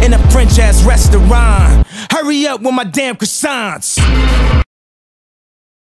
in a French ass restaurant. Hurry up with my damn croissants.